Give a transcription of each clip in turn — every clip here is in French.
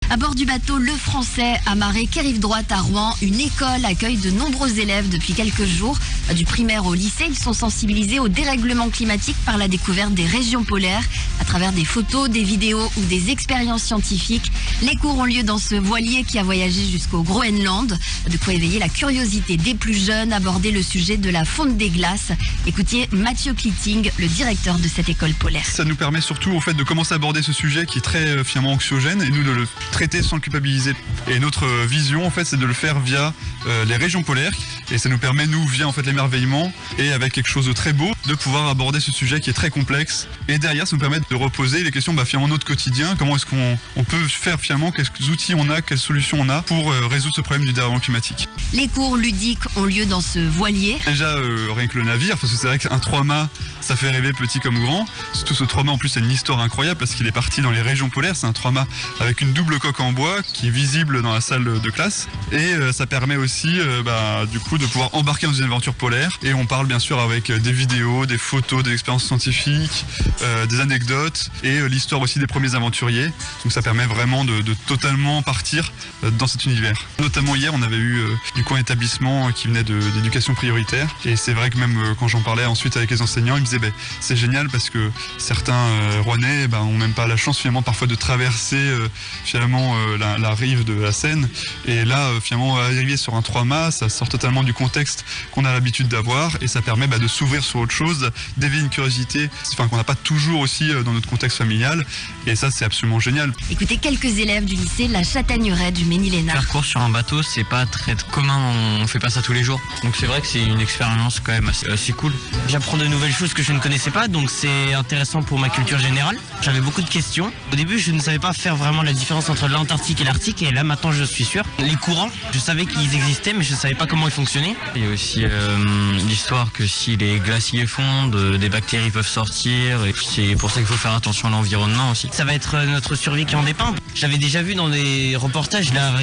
À bord du bateau Le Français, amarré quai rive droite à Rouen, une école accueille de nombreux élèves depuis quelques jours. Du primaire au lycée, ils sont sensibilisés au dérèglement climatique par la découverte des régions polaires à travers des photos, des vidéos ou des expériences scientifiques. Les cours ont lieu dans ce voilier qui a voyagé jusqu'au Groenland. De quoi éveiller la curiosité des plus jeunes, aborder le sujet de la fonte des glaces. Écoutez Mathieu Klitting, le directeur de cette école polaire. Ça nous permet surtout au fait de commencer à aborder ce sujet qui est très finalement anxiogène et nous de le traiter sans le culpabiliser. Et notre vision en fait c'est de le faire via les régions polaires et ça nous permet nous via en fait l'émerveillement et avec quelque chose de très beau de pouvoir aborder ce sujet qui est très complexe et derrière ça nous permet de reposer les questions finalement notre quotidien, comment est-ce qu'on peut faire finalement, quels outils on a, quelles solutions on a pour résoudre ce problème du dérèglement climatique. Les cours ludiques ont lieu dans ce voilier. Déjà rien que le navire, parce que c'est vrai qu'un 3-mâts ça fait rêver petit comme grand, surtout ce 3-mâts en plus c'est une histoire incroyable parce qu'il est parti dans les régions polaires, c'est un 3-mâts avec une double coque en bois qui est visible dans la salle de classe et ça permet aussi du coup de pouvoir embarquer dans une aventure polaire et on parle bien sûr avec des vidéos, des photos, des expériences scientifiques, des anecdotes et l'histoire aussi des premiers aventuriers, donc ça permet vraiment de totalement partir dans cet univers. Notamment hier on avait eu du coup un établissement qui venait d'éducation prioritaire et c'est vrai que même quand j'en parlais ensuite avec les enseignants ils me disaient c'est génial parce que certains Rouennais ont même pas la chance finalement parfois de traverser finalement la rive de la Seine et là finalement arriver sur un 3-mâts ça sort totalement du contexte qu'on a l'habitude d'avoir et ça permet de s'ouvrir sur autre chose, d'éveiller une curiosité qu'on n'a pas toujours aussi dans notre contexte familial et ça c'est absolument génial. Écoutez quelques élèves du lycée La Chatagneraie du Ménil-Esnard. Faire cours sur un bateau c'est pas très commun, on fait pas ça tous les jours donc c'est vrai que c'est une expérience quand même assez cool. J'apprends de nouvelles choses que je ne connaissais pas donc c'est intéressant pour ma culture générale. J'avais beaucoup de questions. Au début je ne savais pas faire vraiment la différence entre l'Antarctique et l'Arctique et là maintenant je suis sûr. Les courants, je savais qu'ils existaient mais je ne savais pas comment ils fonctionnaient. Il y a aussi l'histoire que si les glaciers fondent, des bactéries peuvent sortir et c'est pour ça qu'il faut faire attention à l'environnement aussi. Ça va être notre survie qui en dépend. J'avais déjà vu dans des reportages la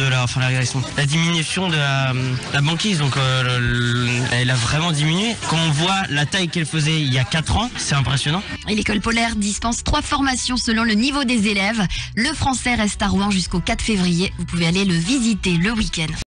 diminution de la banquise donc elle a vraiment diminué. Quand on voit la taille qu'elle faisait il y a 4 ans, c'est impressionnant. Et l'école polaire dispense 3 formations selon le niveau des élèves. Le Français reste à Rouen jusqu'au 4 février. Vous pouvez aller le visiter le week-end.